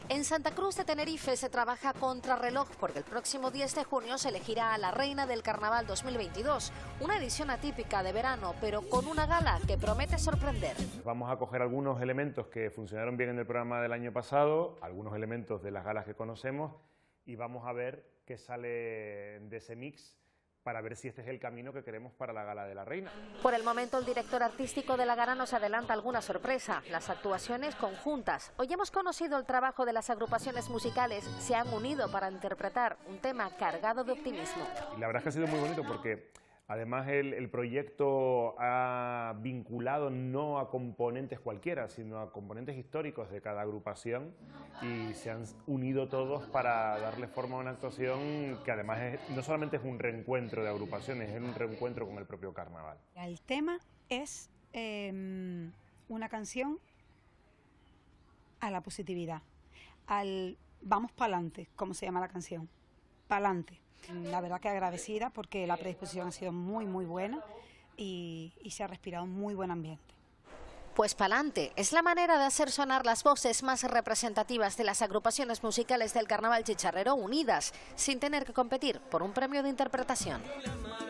En Santa Cruz de Tenerife se trabaja contrarreloj porque el próximo 10 de junio se elegirá a la reina del Carnaval 2022, una edición atípica de verano, pero con una gala que promete sorprender. Vamos a coger algunos elementos que funcionaron bien en el programa del año pasado, algunos elementos de las galas que conocemos, y vamos a ver qué sale de ese mix para ver si este es el camino que queremos para la Gala de la Reina. Por el momento, el director artístico de la gala nos adelanta alguna sorpresa, las actuaciones conjuntas. Hoy hemos conocido el trabajo de las agrupaciones musicales, se han unido para interpretar un tema cargado de optimismo. Y la verdad es que ha sido muy bonito porque además el proyecto ha vinculado no a componentes cualquiera, sino a componentes históricos de cada agrupación y se han unido todos para darle forma a una actuación que además no solamente es un reencuentro de agrupaciones, es un reencuentro con el propio carnaval. El tema es una canción a la positividad, al vamos pa'lante, como se llama la canción, pa'lante. La verdad que agradecida porque la predisposición ha sido muy buena y se ha respirado un muy buen ambiente. Pues pa'lante es la manera de hacer sonar las voces más representativas de las agrupaciones musicales del Carnaval Chicharrero unidas, sin tener que competir por un premio de interpretación.